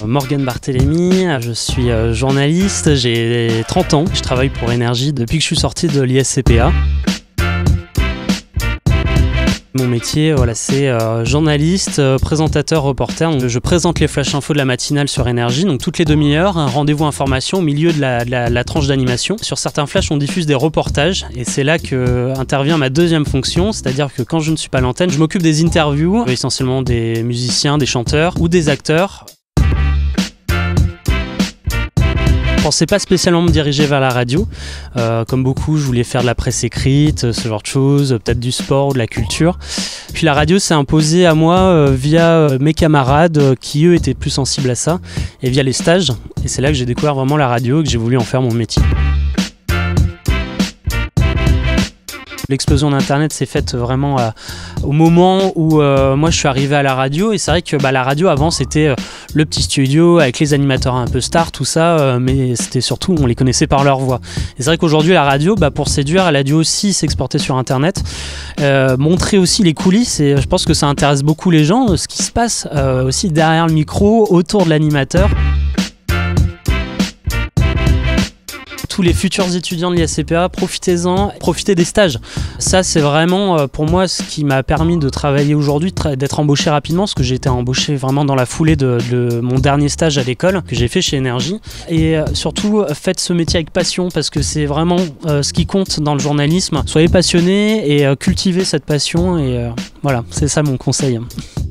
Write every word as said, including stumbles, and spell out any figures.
Morgan Barthélémy, je suis journaliste, j'ai trente ans, je travaille pour Énergie depuis que je suis sorti de l'I S C P A. Mon métier, voilà, c'est euh, journaliste, euh, présentateur, reporter. Donc, je présente les flash infos de la matinale sur Énergie, donc toutes les demi-heures, un rendez-vous information au milieu de la, de la, la tranche d'animation. Sur certains flashs, on diffuse des reportages et c'est là que intervient ma deuxième fonction, c'est-à-dire que quand je ne suis pas à l'antenne, je m'occupe des interviews, essentiellement des musiciens, des chanteurs ou des acteurs. Je pensais pas spécialement me diriger vers la radio. Euh, comme beaucoup, je voulais faire de la presse écrite, ce genre de choses, peut-être du sport ou de la culture. Puis la radio s'est imposée à moi euh, via euh, mes camarades euh, qui, eux, étaient plus sensibles à ça, et via les stages. Et c'est là que j'ai découvert vraiment la radio et que j'ai voulu en faire mon métier. L'explosion d'Internet s'est faite vraiment euh, au moment où euh, moi je suis arrivé à la radio, et c'est vrai que bah, la radio avant c'était euh, le petit studio avec les animateurs un peu stars, tout ça, euh, mais c'était surtout, on les connaissait par leur voix. Et c'est vrai qu'aujourd'hui la radio, bah, pour séduire, elle a dû aussi s'exporter sur Internet, euh, montrer aussi les coulisses, et je pense que ça intéresse beaucoup les gens, ce qui se passe euh, aussi derrière le micro, autour de l'animateur. Tous les futurs étudiants de l'I S C P A, profitez-en, profitez des stages. Ça, c'est vraiment pour moi ce qui m'a permis de travailler aujourd'hui, d'être embauché rapidement, parce que j'ai été embauché vraiment dans la foulée de, de mon dernier stage à l'école que j'ai fait chez Énergie. Et surtout, faites ce métier avec passion, parce que c'est vraiment euh, ce qui compte dans le journalisme. Soyez passionnés et euh, cultivez cette passion, et euh, voilà, c'est ça mon conseil.